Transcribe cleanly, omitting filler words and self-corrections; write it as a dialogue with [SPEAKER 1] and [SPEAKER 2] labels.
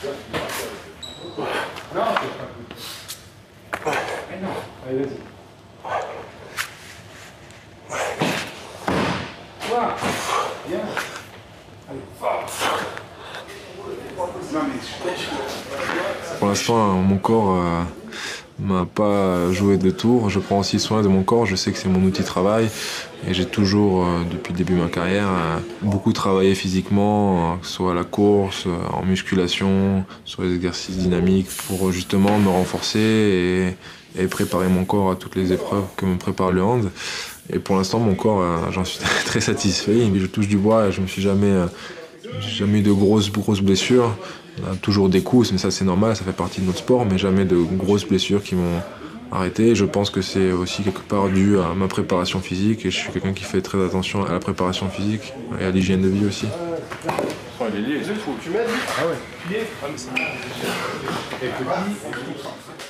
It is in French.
[SPEAKER 1] Allez, vas-y. Voilà. Bien. Allez.
[SPEAKER 2] Pour l'instant, mon corps m'a pas joué de tour. Je prends aussi soin de mon corps. Je sais que c'est mon outil de travail. Et j'ai toujours, depuis le début de ma carrière, beaucoup travaillé physiquement, que ce soit à la course, en musculation, sur les exercices dynamiques, pour justement me renforcer et préparer mon corps à toutes les épreuves que me prépare le hand. Et pour l'instant, mon corps, j'en suis très satisfait. Je touche du bois et je me suis jamais eu de grosses blessures. On a toujours des coups, mais ça c'est normal, ça fait partie de notre sport, mais jamais de grosses blessures qui m'ont arrêté. Je pense que c'est aussi quelque part dû à ma préparation physique et je suis quelqu'un qui fait très attention à la préparation physique et à l'hygiène de vie aussi.
[SPEAKER 1] Oh, il est lié, c'est fou. Tu m'as dit? Ah ouais. Lié? Ah, mais c'est...